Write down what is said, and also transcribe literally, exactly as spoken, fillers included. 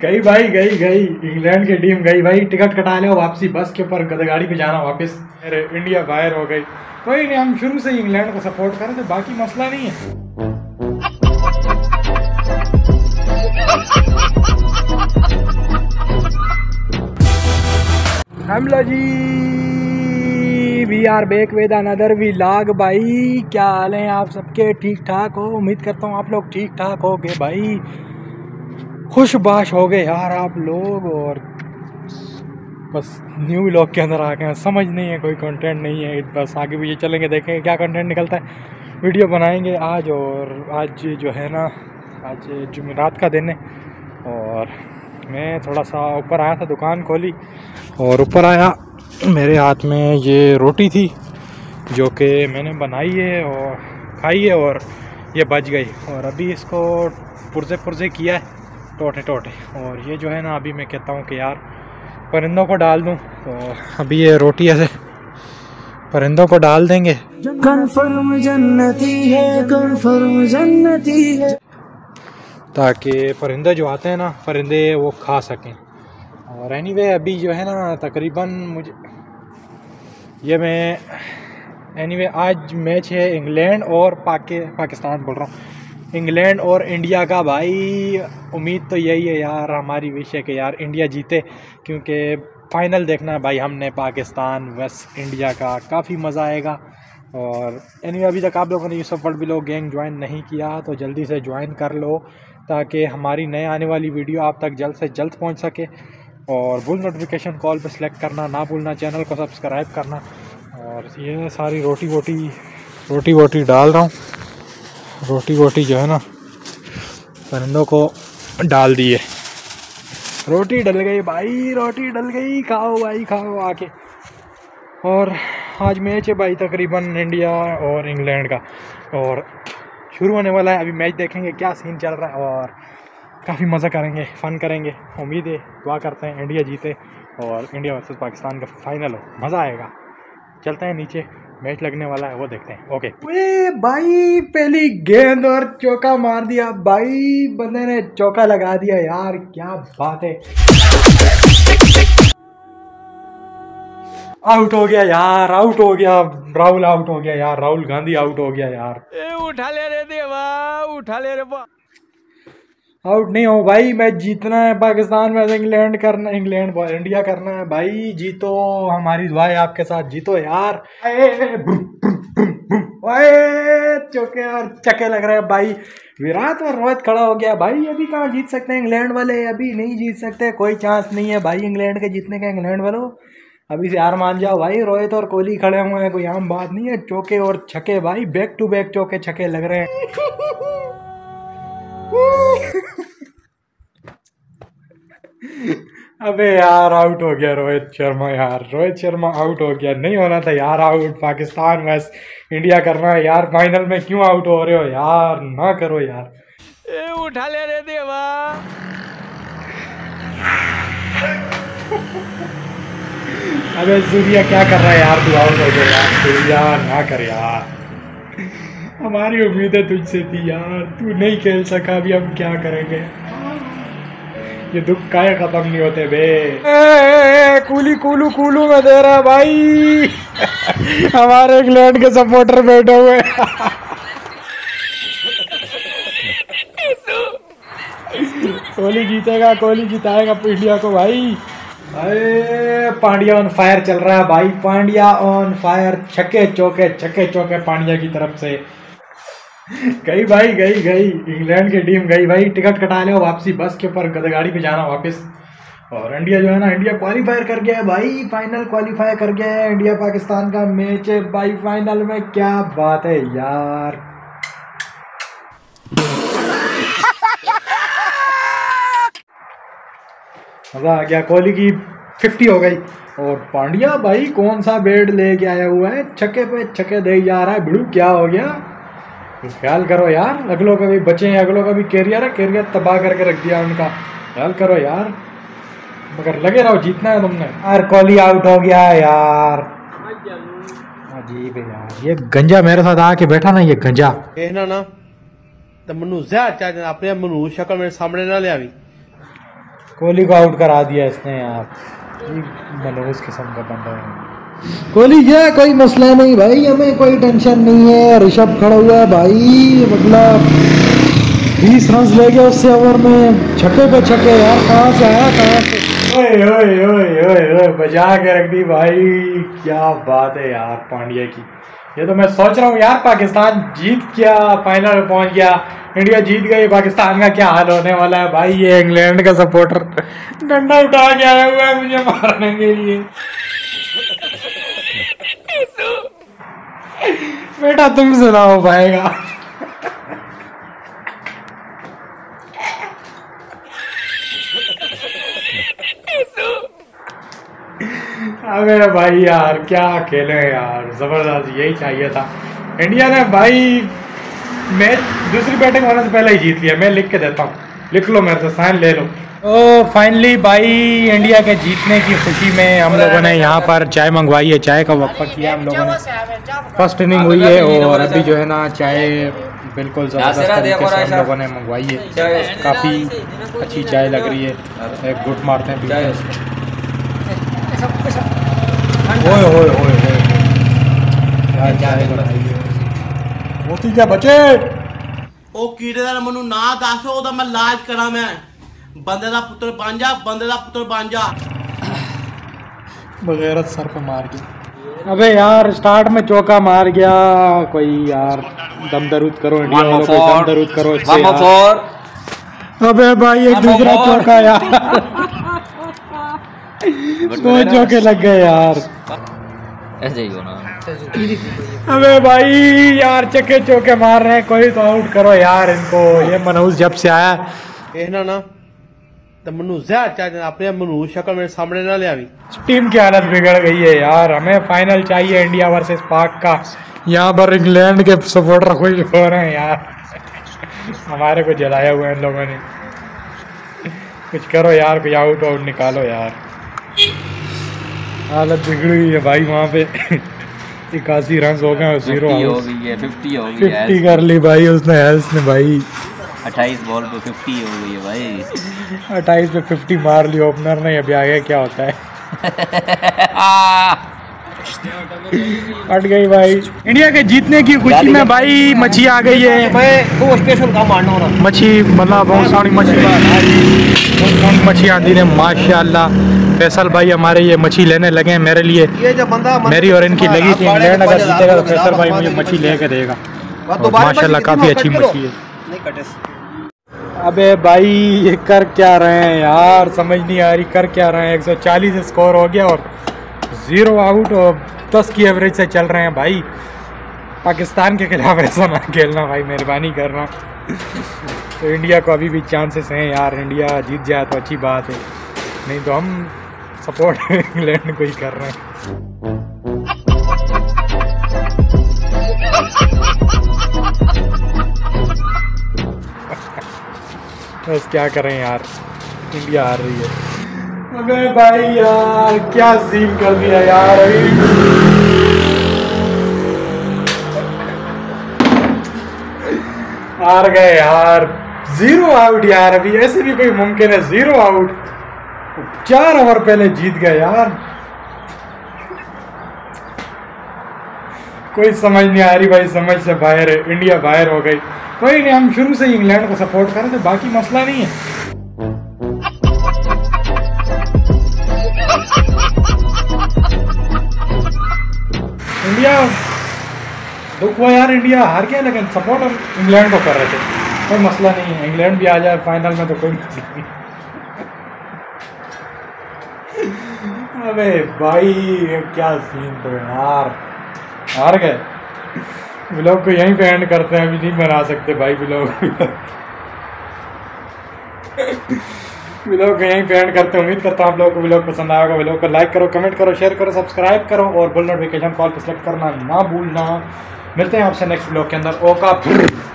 गई भाई गई गई इंग्लैंड की टीम गई भाई। टिकट कटा लो वापसी बस के ऊपर, गदगाड़ी पे जाना वापस। अरे इंडिया बाहर हो गई। कोई नहीं, हम शुरू से ही इंग्लैंड को सपोर्ट करें तो बाकी मसला नहीं है। हमला जी, we are back with another vlog. भाई क्या हाल है आप सबके? ठीक ठाक हो? उम्मीद करता हूँ आप लोग ठीक ठाक हो गए भाई। खुशबाश हो गए यार आप लोग। और बस न्यू व्लॉग के अंदर आ गए हैं। समझ नहीं है, कोई कंटेंट नहीं है, बस आगे पीछे चलेंगे, देखेंगे क्या कंटेंट निकलता है। वीडियो बनाएंगे आज। और आज जो है ना, आज जुमेरात का दिन है और मैं थोड़ा सा ऊपर आया था, दुकान खोली और ऊपर आया, मेरे हाथ में ये रोटी थी जो कि मैंने बनाई है और खाई है और ये बच गई। और अभी इसको पुरजे पुरजे किया है, टोटे टोटे। और ये जो है ना, अभी मैं कहता हूँ कि यार परिंदों को डाल दूँ। तो अभी ये रोटी ऐसे परिंदों को डाल देंगे। कन्फर्म जन्नती है, कन्फर्म जन्नती है, ताकि परिंदे जो आते हैं ना, परिंदे वो खा सकें। और एनीवे अभी जो है ना, तकरीबन मुझे ये मैं एनीवे आज मैच है इंग्लैंड और पाकि पाकिस्तान बोल रहा हूँ, इंग्लैंड और इंडिया का। भाई उम्मीद तो यही है यार, हमारी विश है कि यार इंडिया जीते, क्योंकि फाइनल देखना है भाई हमने पाकिस्तान वेस्ट इंडिया का। काफ़ी मज़ा आएगा। और एनीवे अभी तक आप लोगों ने Yusuf world vlog gang join नहीं किया तो जल्दी से ज्वाइन कर लो, ताकि हमारी नए आने वाली वीडियो आप तक जल्द से जल्द पहुंच सके। और बुल नोटिफिकेशन कॉल पे सेलेक्ट करना ना भूलना, चैनल को सब्सक्राइब करना। और ये सारी रोटी वोटी रोटी वोटी डाल रहा हूँ, रोटी वोटी जो है ना परिंदों को डाल दिए। रोटी डल गई भाई, रोटी डल गई, खाओ भाई खाओ आके। और आज मैच है भाई तकरीबन इंडिया और इंग्लैंड का, और शुरू होने वाला है। अभी मैच देखेंगे क्या सीन चल रहा है और काफ़ी मज़ा करेंगे, फ़न करेंगे। उम्मीद है, दुआ करते हैं इंडिया जीते और इंडिया वर्सेस पाकिस्तान का फाइनल हो, मज़ा आएगा। चलते हैं नीचे, मैच लगने वाला है वो देखते हैं। ओके ओए भाई, पहली गेंद और चौका मार दिया भाई, बंदे ने चौका लगा दिया यार, क्या बात है। आउट हो गया यार, आउट हो गया राहुल, आउट हो गया यार, राहुल गांधी आउट हो गया यार। ए उठा ले रे देवा, उठा ले रे बा। आउट नहीं हो भाई, मैच जीतना है पाकिस्तान में, इंग्लैंड करना, इंग्लैंड इंडिया करना है भाई। जीतो, हमारी दुआ है आपके साथ, जीतो यार। चौके यार, चक्के लग रहे हैं भाई। विराट और रोहित खड़ा हो गया भाई। अभी कहाँ जीत सकते हैं इंग्लैंड वाले, अभी नहीं जीत सकते, कोई चांस नहीं है भाई इंग्लैंड के जीतने का। इंग्लैंड वालों अभी से हार मान जाओ भाई। रोहित और कोहली खड़े हुए हैं, कोई आम बात नहीं है। चौके और छक्के भाई, बैक टू बैक चौके छक्के लग रहे हैं। अबे यार आउट हो गया रोहित शर्मा यार, रोहित शर्मा आउट हो गया। नहीं होना था यार आउट। पाकिस्तान वेस्ट इंडिया करना है यार फाइनल में, क्यों आउट हो रहे हो यार? ना करो यार। ए उठा ले रे देवा। अबे सूर्या क्या कर रहा है यार? तू आउट हो गया यार सूर्या, ना कर यार। हमारी उम्मीदें तुझसे थी यार, तू नहीं खेल सका, अभी हम क्या करेंगे? ये दुख काहे खत्म नहीं होते बे। ए, ए, ए, कूली कूलू कूलू में दे रहा है भाई। हमारे इंग्लैंड के सपोर्टर बैठे हुए। कोहली जीतेगा, कोहली जिताएगा इंडिया को भाई। अरे पांड्या ऑन फायर चल रहा है भाई, पांड्या ऑन फायर। छक्के चौके छक्के चौके पांड्या की तरफ से। गई भाई गई गई इंग्लैंड की टीम गई भाई। टिकट कटा लो वापसी बस के ऊपर, गदगाड़ी पे जाना वापस। और इंडिया जो है ना, इंडिया क्वालिफाई कर गया है भाई, फाइनल क्वालिफाई कर गया है। इंडिया पाकिस्तान का मैच है भाई फाइनल में, क्या बात है यार। मजा आ गया, कोहली की फिफ्टी हो गई। और पांड्या भाई कौन सा बेड लेके आया हुआ है, छक्के पे छक्के दे जा रहा है। भिड़ू क्या हो गया? ख्याल करो यार, अगलों का भी बचे हैं, अगलों का भी कैरियर है, कैरियर तबाह करके रख दिया उनका। ख्याल करो यार, मगर लगे रहो, जीतना है तुमने यार। कोहली आउट हो गया यार, अजीब है यार। ये गंजा मेरे साथ आके बैठा ना, ये गंजा कहना ना तो मनु ज्यादा चाहते अपने मनु शक्ल मेरे सामने ना ले आवी। कोहली को आउट करा दिया इसने यार, मनहूस किस्म का बंदा है कोहली। ये कोई मसला नहीं भाई, हमें कोई टेंशन नहीं है। ऋषभ खड़ा हुआ है भाई, मतलब बीस रन ले गया उससे ओवर में, छक्के पे छक्के यार, कहाँ से आया कहाँ से। ओए ओए ओए ओए ओए बजा के रख दी भाई, क्या बात है यार पांड्या की। ये तो मैं सोच रहा हूँ यार, पाकिस्तान जीत गया, फाइनल में पहुंच गया, इंडिया जीत गई, पाकिस्तान का क्या हाल होने वाला है भाई। ये इंग्लैंड का सपोर्टर डंडा उठा के आया हुआ है मुझे मारने के लिए। बेटा तुम सुनाओ पाएगा। अबे भाई यार क्या खेले यार, जबरदस्त, यही चाहिए था। इंडिया ने भाई मैच दूसरी बैटिंग होने से पहले ही जीत लिया। मैं लिख के देता हूँ, लिख लो मेरे से, साइन ले लो। तो फाइनली भाई इंडिया के जीतने की खुशी में हम लोगों ने यहाँ पर चाय मंगवाई है, चाय का वक्फा किया हम लोगों ने। फर्स्ट इनिंग हुई है और अभी जो है ना चाय बिल्कुल ज़बरदस्त तरीके से हम लोगों ने मंगवाई है, काफ़ी अच्छी चाय लग रही है। एक गुट मारते हैं, ओए ओए ओए क्या चाय बनाई है। मोती क्या बचे ओ कीड़े दा मनु ना दस, ओदा मैं इलाज करा, मैं बंदे दा पुत्र बन जा, बंदे दा पुत्र बन जा। बगैरत सर पे मार गया। अबे यार स्टार्ट में चौका मार गया कोई यार, दम दरूद करो इंडिया वालों को, दम दरूद करो इससे यार। अबे भाई एक दूसरा चौका यार, दो चौके लग गए यार, ऐसे ही होना। अबे भाई यार चक्के चौके मार रहे हैं, कोई तो आउट करो यार इनको। ये मनहूस जब से आया ना ना तो मनु ज्यादा अपने मनु शक्ल मेरे सामने ना ले आवी। टीम की हालत बिगड़ गई है यार। हमें फाइनल चाहिए इंडिया वर्सेस पाक का। यहाँ पर इंग्लैंड के सपोर्टर खुश हो रहे हैं यार, हमारे को जलाया हुआ है इन लोगों ने। कुछ करो यार, कोई आउट आउट निकालो यार, हालत बिगड़ी हुई है भाई वहाँ पे। इक्यासी रन हो गए, जीरो हो गई है, फिफ्टी हो गई है, फिफ्टी कर ली भाई उसने, हेल्स ने भाई अट्ठाईस बॉल पे फिफ्टी हो गई है भाई, अट्ठाईस पे फिफ्टी मार ली ओपनर ने। अभी आगे क्या होता है। हट गई भाई। इंडिया के जीतने की खुशी में भाई मच्छी आ गई है। मैं स्पेशल का मारना हो रहा मच्छी मतलब बहुत सारी मछली, मच्छी आती है माशाल्लाह। फैसल भाई हमारे ये मच्छी लेने लगे हैं मेरे लिए, ये जो बंदा मेरी और इनकी लगी थी। इंग्लैंड अगर जीतेगा तो फैसल भाई मुझे मच्छी लेके देगा, माशाल्लाह काफ़ी अच्छी मच्छी है। अबे भाई ये कर क्या रहे हैं यार, समझ नहीं आ रही कर क्या रहे हैं। एक सौ चालीस स्कोर हो गया और ज़ीरो आउट और दस की एवरेज से चल रहे हैं भाई। पाकिस्तान के खिलाफ ऐसा ना खेलना भाई, मेहरबानी करना। तो इंडिया को अभी भी चांसेस हैं यार, इंडिया जीत जाए तो अच्छी बात है, नहीं तो हम सपोर्ट इंग्लैंड को ही कर रहे हैं। बस क्या करें यार, इंडिया हार रही है। अबे भाई यार क्या सीन कर दिया यार, हार गए यार, जीरो आउट यार। अभी ऐसे भी कोई मुमकिन है जीरो आउट, चार ओवर पहले जीत गए यार। कोई समझ नहीं आ रही भाई, समझ से बाहर है, इंडिया बाहर हो गई। कोई नहीं, हम शुरू से ही इंग्लैंड को सपोर्ट करें तो बाकी मसला नहीं है। इंडिया दुख हुआ यार, इंडिया हार गया, लेकिन सपोर्ट हम इंग्लैंड को कर रहे थे, कोई मसला नहीं है। इंग्लैंड भी आ जाए फाइनल में तो कोई मसला नहीं। अबे भाई क्या सीन तो यार, हार गए। व्लॉग को यहीं पे एंड करते हैं, अभी नहीं बना सकते भाई व्लॉग। व्लॉग को यहीं पे एंड करते हैं। उम्मीद करता हूँ आप लोगों को व्लॉग पसंद आएगा। व्लॉग को लाइक करो, कमेंट करो, शेयर करो, सब्सक्राइब करो और बेल नोटिफिकेशन कॉल पर सेलेक्ट करना ना भूलना। मिलते हैं आपसे नेक्स्ट व्लॉग के अंदर। ओका।